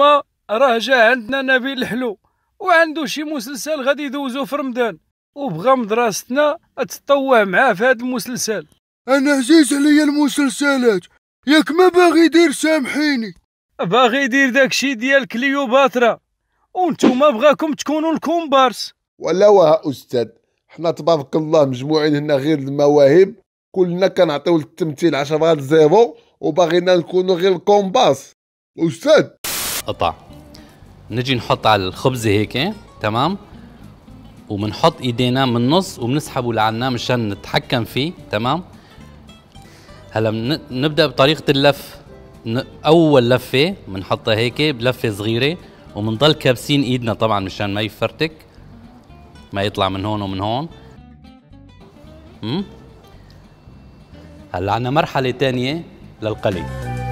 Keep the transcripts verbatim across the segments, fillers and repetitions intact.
نتوما راه جا عندنا نبيل الحلو وعنده شي مسلسل غادي يدوزو في رمضان وبغى مدرستنا تطوع معاه في هذا المسلسل. انا عزيز عليا المسلسلات، ياك ما باغي يدير سامحيني. باغي يدير داكشي ديال كليوباترا وانتوما بغاكم تكونوا الكومبارس. ولا واه استاذ، حنا تبارك الله مجموعين هنا غير المواهب، كلنا كنعطيو للتمثيل عشرة زيرو وباغينا نكونوا غير الكومباس. استاذ قطع نجي نحط على الخبزه هيك تمام، وبنحط ايدينا من النص وبنسحبه لعنا مشان نتحكم فيه تمام. هلا نبدا بطريقه اللف. اول لفه بنحطها هيك بلفه صغيره وبنضل كابسين ايدنا طبعا مشان ما يفرتك، ما يطلع من هون ومن هون. امم هلا عنا مرحله ثانيه للقلي.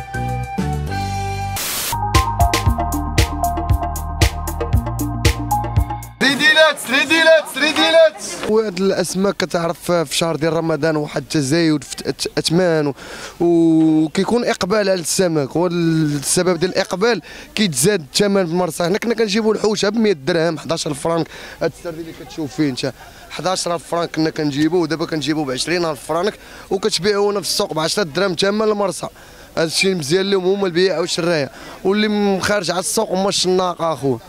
ريديلات ريديلات ريديلات وهاد الاسماك كتعرف في شهر ديال رمضان واحد التزايد في اثمان وكيكون اقبال على السمك، والسبب ديال الاقبال كيتزاد الثمن في المرسى. حنا كنا كنجيبوا الحوشه ب مية درهم أحد عشر فرانك. هاد السردين اللي كتشوف فيه انت أحد عشر ألف فرانك كنا كنجيبوه، ودابا كنجيبوه ب عشرين ألف فرانك وكتبيعونا في السوق ب عشرة درهم ثمن المرسى. هذا الشيء مزيان لهم هما البيع والشرايه، واللي خارج على السوق هما الشناق اخوه.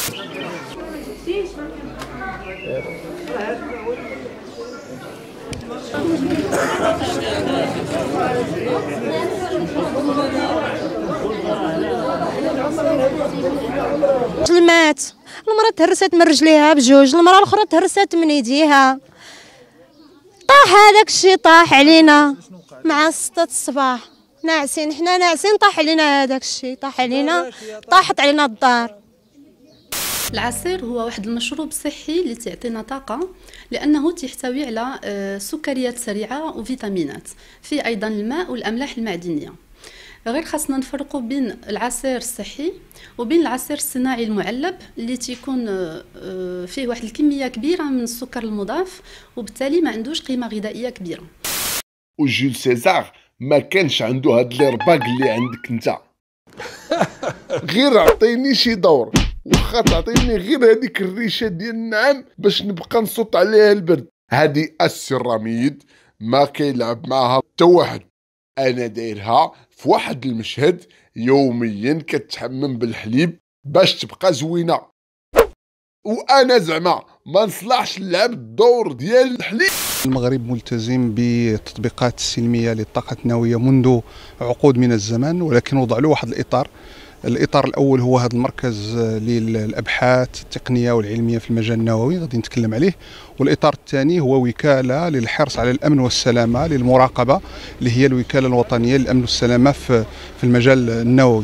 المات المرأة تهرست من رجليها بجوج، المرأة الأخرى تهرست من يديها. طاح هذاك الشيء، طاح علينا مع ستة الصباح ناعسين، حنا ناعسين طاح علينا هذاك الشيء، طاح علينا، طاحت علينا الدار. العصير هو واحد المشروب صحي اللي تعطينا طاقة، لأنه تحتوي على سكريات سريعة وفيتامينات، فيه أيضا الماء والأملاح المعدنية. غير خاصنا نفرقوا بين العصير الصحي وبين العصير الصناعي المعلب اللي تيكون فيه واحد الكمية كبيرة من السكر المضاف وبالتالي ما عندوش قيمة غذائية كبيرة. وجول سيزار ما كانش عنده هاد الرباق اللي عندك انت. غير عطيني شي دور، واخا تعطيني غير هذيك الريشه ديال النعام باش نبقى نصوت عليها البرد. هذه السيراميد ما كيلعب معها حتى واحد، انا دايرها في واحد المشهد يوميا كتحمم بالحليب باش تبقى زوينه، وانا زعما ما نصلحش نلعب الدور ديال الحليب. المغرب ملتزم بالتطبيقات السلميه للطاقه النوويه منذ عقود من الزمن، ولكن وضع له واحد الاطار. الاطار الاول هو هذا المركز للابحاث التقنيه والعلميه في المجال النووي غادي نتكلم عليه، والاطار الثاني هو وكاله للحرص على الامن والسلامه للمراقبه اللي هي الوكاله الوطنيه للامن والسلامه في في المجال النووي.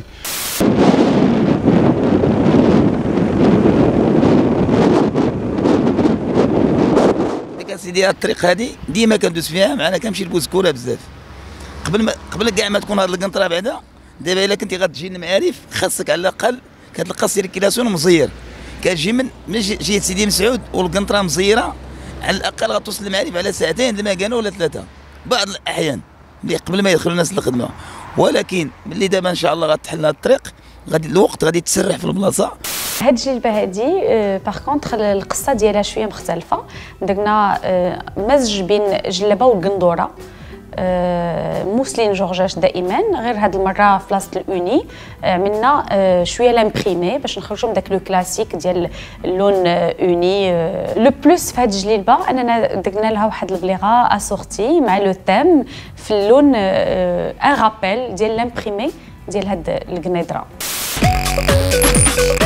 سيدي الطريق هذه ديما كندوز فيها، معنا كنمشي لبوزكوره بزاف. قبل ما قبل كاع ما تكون هاد القنطره بعدا، دابا الا كنتي غتجي للمعارف خاصك على الاقل كتلقى السيركيلاسيون مزير، كتجي من من جهه سيدي مسعود والقنطره مزيره، على الاقل غتوصل للمعارف على ساعتين لما كانوا ولا ثلاثه بعض الاحيان اللي قبل ما يدخلوا الناس للخدمه. ولكن ملي دابا ان شاء الله غتحل هاد الطريق غادي الوقت غادي تسرح في البلاصه. هاد الجلبه هادي باغ كونطخ القصه ديالها شويه مختلفه، درنا مزج بين جلبه والقندوره موسلين جورجاش دائما، غير هاد المره في بلاصه الاوني عملنا شويه لامبريمي باش نخرجوا من داك لو كلاسيك ديال اللون اوني. لو بلوس في هاد الجلبه اننا درنا لها واحد البليغه اسورتي مع لو تيم في اللون ان رابيل ديال لامبريمي ديال هاد القنيدره.